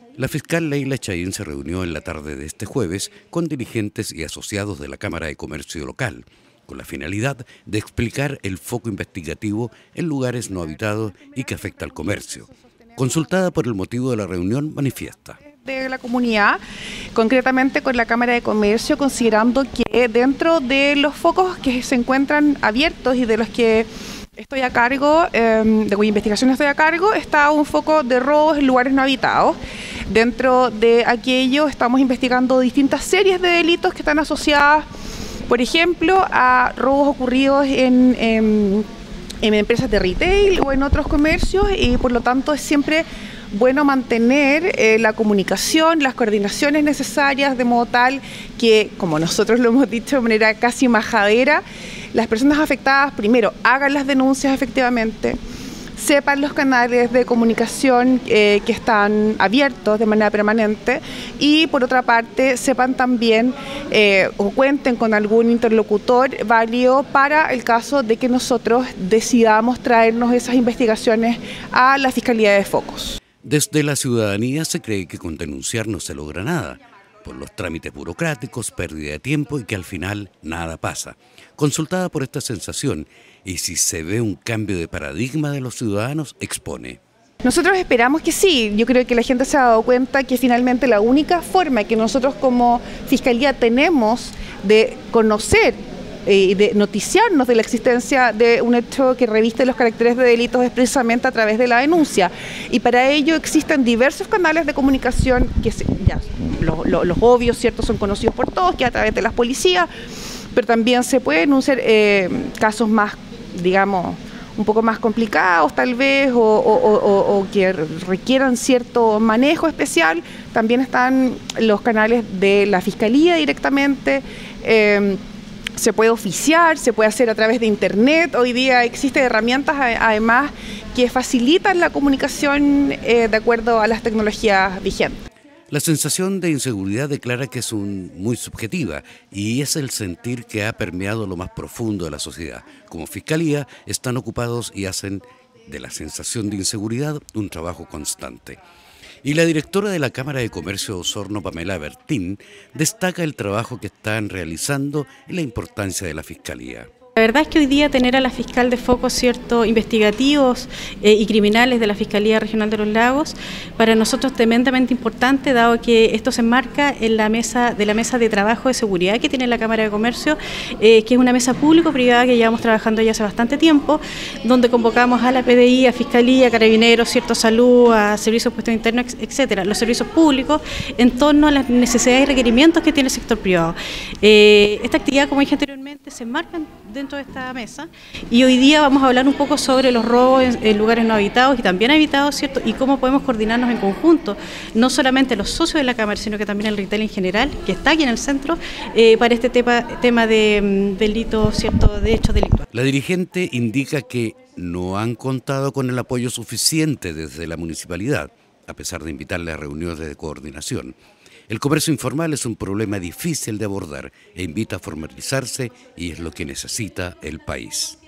La fiscal Leila Chaín se reunió en la tarde de este jueves con dirigentes y asociados de la Cámara de Comercio local, con la finalidad de explicar el foco investigativo en lugares no habitados y que afecta al comercio. Consultada por el motivo de la reunión, manifiesta. De la comunidad, concretamente con la Cámara de Comercio, considerando que dentro de los focos que se encuentran abiertos y de los que estoy a cargo, de cuya investigación estoy a cargo, está un foco de robos en lugares no habitados. Dentro de aquello estamos investigando distintas series de delitos que están asociadas, por ejemplo, a robos ocurridos en empresas de retail o en otros comercios, y por lo tanto es siempre bueno mantener la comunicación, las coordinaciones necesarias, de modo tal que, como nosotros lo hemos dicho de manera casi majadera, las personas afectadas primero hagan las denuncias efectivamente, sepan los canales de comunicación que están abiertos de manera permanente, y por otra parte sepan también o cuenten con algún interlocutor válido para el caso de que nosotros decidamos traernos esas investigaciones a la Fiscalía de Focos. Desde la ciudadanía se cree que con denunciar no se logra nada, por los trámites burocráticos, pérdida de tiempo y que al final nada pasa. Consultada por esta sensación y si se ve un cambio de paradigma de los ciudadanos, expone. Nosotros esperamos que sí. Yo creo que la gente se ha dado cuenta que finalmente la única forma que nosotros como Fiscalía tenemos de conocer y de noticiarnos de la existencia de un hecho que reviste los caracteres de delitos es precisamente a través de la denuncia. Y para ello existen diversos canales de comunicación que ya, los obvios, ¿cierto?, son conocidos por todos, que a través de las policías, pero también se pueden denunciar casos más, digamos, un poco más complicados tal vez, o que requieran cierto manejo especial. También están los canales de la Fiscalía directamente. Se puede oficiar, se puede hacer a través de internet. Hoy día existen herramientas además que facilitan la comunicación de acuerdo a las tecnologías vigentes. La sensación de inseguridad declara que es muy subjetiva y es el sentir que ha permeado lo más profundo de la sociedad. Como Fiscalía están ocupados y hacen de la sensación de inseguridad un trabajo constante. Y la directora de la Cámara de Comercio de Osorno, Pamela Bertín, destaca el trabajo que están realizando y la importancia de la Fiscalía. La verdad es que hoy día tener a la fiscal de focos, ¿cierto?, investigativos y criminales de la Fiscalía Regional de los Lagos, para nosotros es tremendamente importante, dado que esto se enmarca en la mesa de trabajo de seguridad que tiene la Cámara de Comercio, que es una mesa público-privada que llevamos trabajando ya hace bastante tiempo, donde convocamos a la PDI, a Fiscalía, a Carabineros, ¿cierto?, Salud, a Servicios de Puestos Internos, etcétera, los servicios públicos, en torno a las necesidades y requerimientos que tiene el sector privado. Esta actividad, como dije anteriormente, se enmarca dentro de esta mesa, y hoy día vamos a hablar un poco sobre los robos en lugares no habitados y también habitados, ¿cierto?, y cómo podemos coordinarnos en conjunto, no solamente los socios de la Cámara, sino que también el retail en general, que está aquí en el centro, para este tema de delitos, ¿cierto?, de hechos delictuales. La dirigente indica que no han contado con el apoyo suficiente desde la municipalidad, a pesar de invitarle a reuniones de coordinación. El comercio informal es un problema difícil de abordar e invita a formalizarse, y es lo que necesita el país.